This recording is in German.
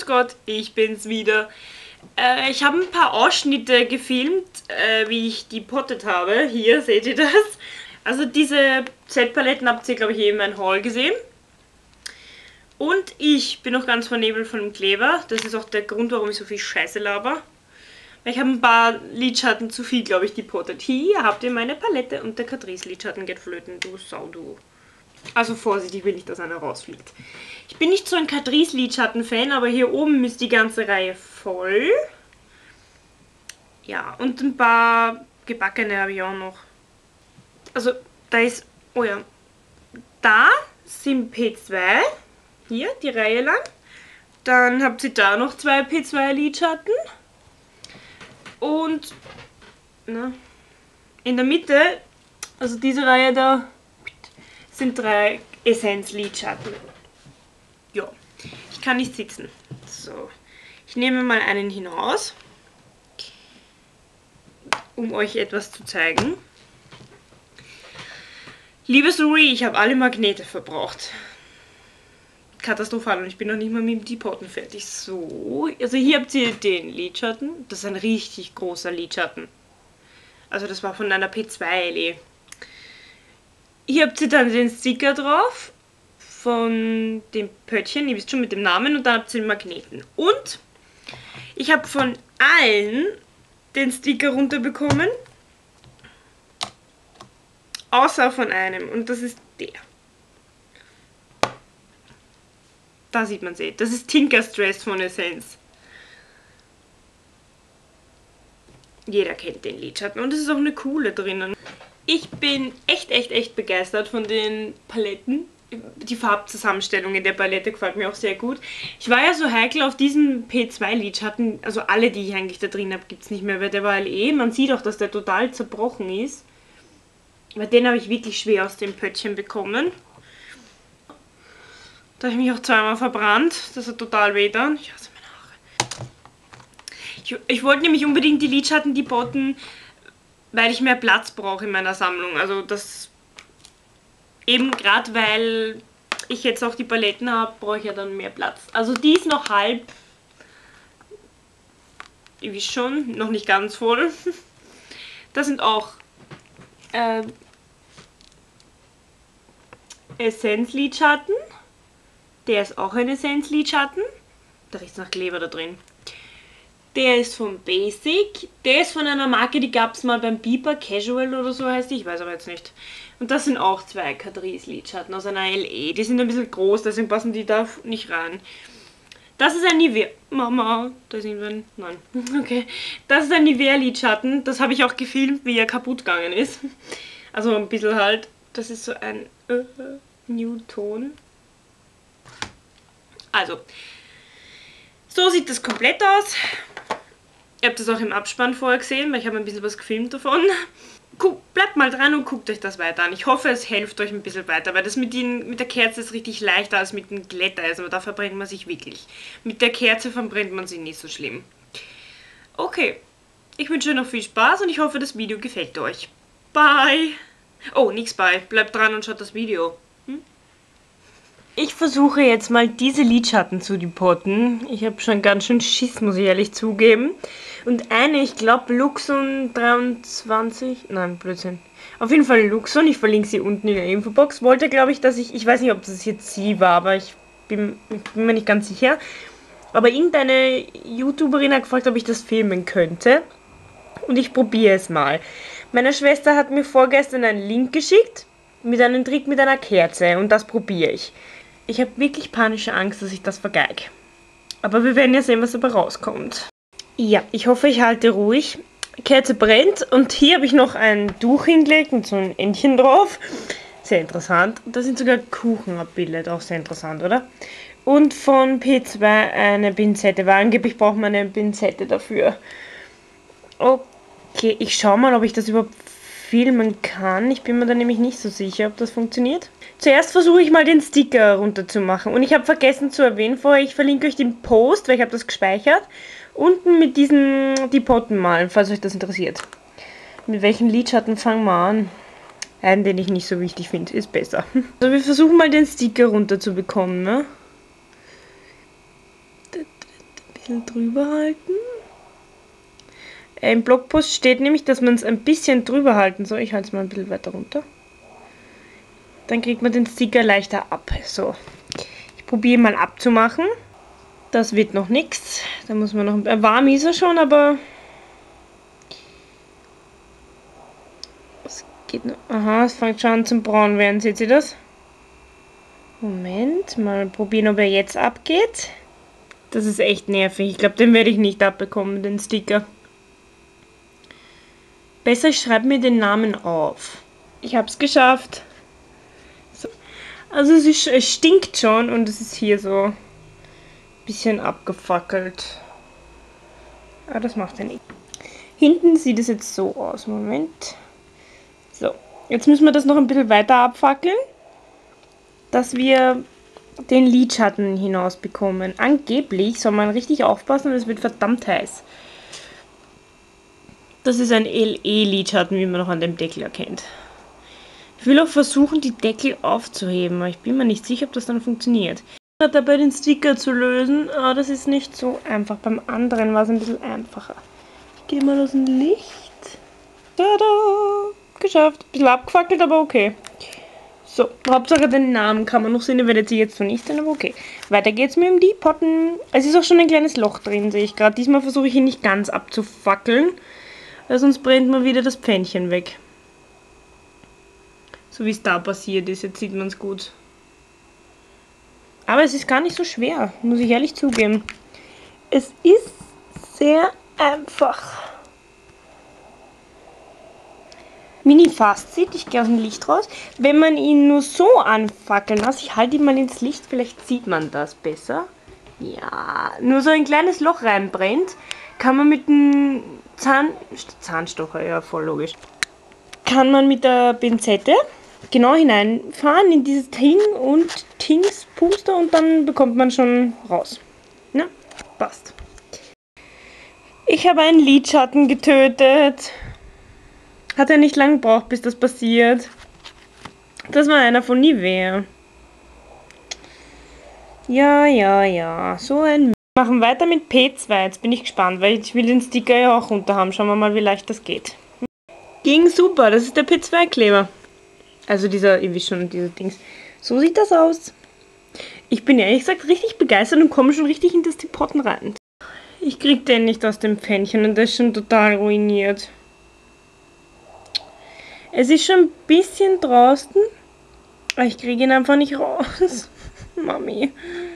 Gott, ich bin's wieder. Ich habe ein paar Ausschnitte gefilmt, wie ich die pottet habe. Hier seht ihr das. Also diese Z-Paletten habt ihr, glaube ich, in meinem Haul gesehen. Und ich bin noch ganz vernebelt von dem Kleber. Das ist auch der Grund, warum ich so viel Scheiße laber. Ich habe ein paar Lidschatten zu viel, glaube ich, depottet. Hier habt ihr meine Palette und der Catrice Lidschatten geht flöten, du Sau, du. Also Vorsicht, ich will nicht, dass einer rausfliegt. Ich bin nicht so ein Catrice Lidschatten-Fan, aber hier oben ist die ganze Reihe voll. Ja, und ein paar gebackene habe ich auch noch. Also, da ist, oh ja, da sind P2, hier, die Reihe lang. Dann habt ihr da noch zwei P2 Lidschatten. Und in der Mitte, also diese Reihe da, sind 3 Essenz-Lidschatten. Ja, ich kann nicht sitzen. So, ich nehme mal einen hinaus, um euch etwas zu zeigen. Liebe Suri, ich habe alle Magnete verbraucht. Katastrophal und ich bin noch nicht mal mit dem Depoten fertig. So, also hier habt ihr den Lidschatten. Das ist ein richtig großer Lidschatten. Also das war von einer P2 LE. Hier habt ihr dann den Sticker drauf von dem Pöttchen, ihr wisst schon mit dem Namen, und dann habt ihr den Magneten. Und ich habe von allen den Sticker runterbekommen, außer von einem, und das ist der. Da sieht man sie. Das ist Tinker Stress von Essenz. Jeder kennt den Lidschatten und es ist auch eine coole drinnen. Ich bin echt begeistert von den Paletten. Die Farbzusammenstellung in der Palette gefällt mir auch sehr gut. Ich war ja so heikel auf diesen P2 Lidschatten, also alle, die ich eigentlich da drin habe, gibt es nicht mehr, weil der war LE. Man sieht auch, dass der total zerbrochen ist. Weil den habe ich wirklich schwer aus dem Pöttchen bekommen. Da habe ich mich auch zweimal verbrannt. Das hat total weh dann. Ich hasse meine Haare. Ich wollte nämlich unbedingt die Lidschatten depoten, weil ich mehr Platz brauche in meiner Sammlung. Also das eben gerade, weil ich jetzt auch die Paletten habe, brauche ich ja dann mehr Platz. Also die ist noch halb, ihr wisst schon, noch nicht ganz voll. Das sind auch Essenz-Lidschatten. Der ist auch ein Essenz-Lidschatten. Da riecht es nach Kleber da drin. Der ist von Basic. Der ist von einer Marke, die gab es mal beim Beeper, Casual oder so heißt die. Ich weiß aber jetzt nicht. Und das sind auch 2 Catrice Lidschatten aus einer LE. Die sind ein bisschen groß, deswegen passen die da nicht rein. Das ist ein Nivea... Mama, da sind wir... Nein. Okay. Das ist ein Nivea Lidschatten. Das habe ich auch gefilmt, wie er kaputt gegangen ist. Also ein bisschen halt. Das ist so ein Nude-Ton. Also, so sieht das komplett aus. Ihr habt das auch im Abspann vorher gesehen, weil ich habe ein bisschen was gefilmt davon. Bleibt mal dran und guckt euch das weiter an. Ich hoffe, es hilft euch ein bisschen weiter, weil das mit der Kerze ist richtig leichter als mit dem Glätteisen, aber da verbrennt man sich wirklich. Mit der Kerze verbrennt man sich nicht so schlimm. Okay, ich wünsche euch noch viel Spaß und ich hoffe, das Video gefällt euch. Bye! Oh, nichts bei. Bleibt dran und schaut das Video. Ich versuche jetzt mal diese Lidschatten zu depoten. Ich habe schon ganz schön Schiss, muss ich ehrlich zugeben. Und eine, ich glaube Luxon 23, nein, Blödsinn. Auf jeden Fall Luxon, ich verlinke sie unten in der Infobox. Wollte, glaube ich, dass ich weiß nicht, ob das jetzt sie war, aber ich bin mir nicht ganz sicher. Aber irgendeine YouTuberin hat gefragt, ob ich das filmen könnte. Und ich probiere es mal. Meine Schwester hat mir vorgestern einen Link geschickt mit einem Trick mit einer Kerze und das probiere ich. Ich habe wirklich panische Angst, dass ich das vergeige. Aber wir werden ja sehen, was dabei rauskommt. Ja, ich hoffe, ich halte ruhig. Kerze brennt und hier habe ich noch ein Tuch hingelegt mit so einem Entchen drauf. Sehr interessant. Und da sind sogar Kuchen abgebildet, auch sehr interessant, oder? Und von P2 eine Pinzette, weil angeblich braucht man eine Pinzette dafür. Okay, ich schaue mal, ob ich das überhaupt filmen kann. Ich bin mir da nämlich nicht so sicher, ob das funktioniert. Zuerst versuche ich mal den Sticker runterzumachen. Und ich habe vergessen zu erwähnen vorher, ich verlinke euch den Post, weil ich habe das gespeichert. Unten mit diesen Depoten malen, falls euch das interessiert. Mit welchen Lidschatten fangen wir an? Einen, den ich nicht so wichtig finde, ist besser. Also wir versuchen mal den Sticker runterzubekommen, ne? bisschen drüber halten. Im Blogpost steht nämlich, dass man es ein bisschen drüber halten soll. Ich halte es mal ein bisschen weiter runter. Dann kriegt man den Sticker leichter ab. So, ich probiere mal abzumachen. Das wird noch nichts. Da muss man noch... warm ist er schon, aber... Es geht noch... Aha, es fängt schon an zum braun werden. Seht ihr das? Moment, mal probieren, ob er jetzt abgeht. Das ist echt nervig. Ich glaube, den werde ich nicht abbekommen, den Sticker. Besser, ich schreibe mir den Namen auf. Ich habe es geschafft. So. Also es stinkt schon und es ist hier so ein bisschen abgefackelt. Aber das macht ja nichts. Hinten sieht es jetzt so aus. Moment. So, jetzt müssen wir das noch ein bisschen weiter abfackeln, dass wir den Lidschatten hinaus bekommen. Angeblich soll man richtig aufpassen, es wird verdammt heiß. Das ist ein LE-Lidschatten, wie man noch an dem Deckel erkennt. Ich will auch versuchen, die Deckel aufzuheben, aber ich bin mir nicht sicher, ob das dann funktioniert. Dabei den Sticker zu lösen, aber das ist nicht so einfach. Beim anderen war es ein bisschen einfacher. Ich gehe mal aus dem Licht. Tada! Geschafft. Ein bisschen abgefackelt, aber okay. So, Hauptsache den Namen kann man noch sehen, den werdet ihr jetzt noch nicht sehen, aber okay. Weiter geht's mit dem Potten. Es ist auch schon ein kleines Loch drin, sehe ich gerade. Diesmal versuche ich ihn nicht ganz abzufackeln, weil sonst brennt mal wieder das Pfännchen weg. So wie es da passiert ist, jetzt sieht man es gut. Aber es ist gar nicht so schwer, muss ich ehrlich zugeben. Es ist sehr einfach. Mini-Fazit, ich gehe aus dem Licht raus. Wenn man ihn nur so anfackeln lässt, ich halte ihn mal ins Licht, vielleicht sieht man das besser. Ja, nur so ein kleines Loch reinbrennt, kann man mit dem Zahnstocher, ja voll logisch, kann man mit der Pinzette genau hineinfahren in dieses Ding und Puster und dann bekommt man schon raus. Na, passt. Ich habe einen Lidschatten getötet. Hat er nicht lange gebraucht, bis das passiert. Das war einer von Nivea. Ja. So ein... Wir machen weiter mit P2. Jetzt bin ich gespannt, weil ich will den Sticker ja auch runter haben. Schauen wir mal, wie leicht das geht. Ging super. Das ist der P2-Kleber. Also dieser, ihr wisst schon, diese Dings. So sieht das aus. Ich bin ehrlich gesagt richtig begeistert und komme schon richtig in das Potten rein. Ich krieg den nicht aus dem Pfännchen und der ist schon total ruiniert. Es ist schon ein bisschen draußen, aber ich kriege ihn einfach nicht raus. Mami.